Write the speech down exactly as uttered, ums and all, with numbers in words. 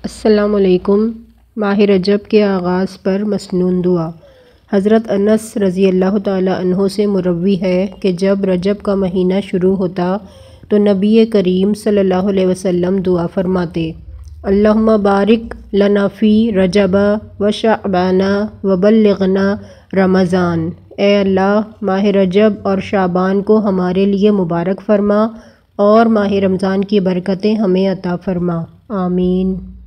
अस्सलामुअलैकुम। माह रजब के आगाज़ पर मसनून दुआ। हज़रत अनस रज़ी अल्लाह ताला अन्हो से मुरवी है कि जब रजब का महीना शुरू होता तो नबी करीम सल्लल्लाहु अलैहि वसल्लम दुआ फरमाते, अल्लाहुम्मा बारिक लना फ़ी रजब व शाबाना व बल्लिगना रमज़ान। ए अल्लाह, माह रजब और शाबान को हमारे लिए मुबारक फ़रमा और माह रमज़ान की बरकतें हमें अता फ़रमा। आमीन।